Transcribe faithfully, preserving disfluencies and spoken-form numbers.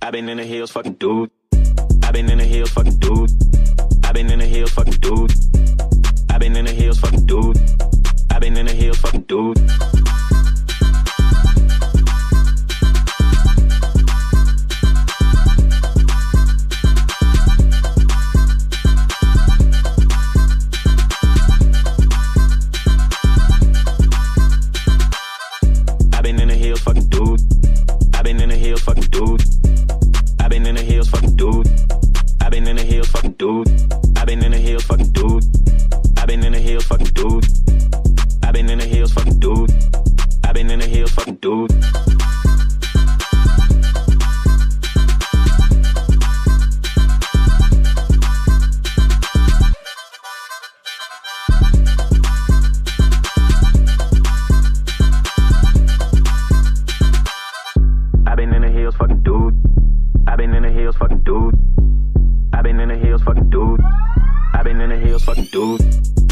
I've been in the hills, fucking dude. I've been in the hills, fucking dude. I've been in the hills, fucking dude. I've been in the hills, fucking dude. I've been in the hills, fucking dude. I've been in the hills, fucking dude. I've been in the hills, fucking dude. I've been in the hills, fucking dude. I've been in the hills, fucking dude. I've been in the hills, fucking dude. I've been in the hills, fucking dude. I've been in the hills, fucking dude. I've been in the hills, fucking dude. I've been in the hills, fucking dude. I've been in the hills, fucking dude. I've been in the hills, fucking dude. I've been in the hills, fucking dude.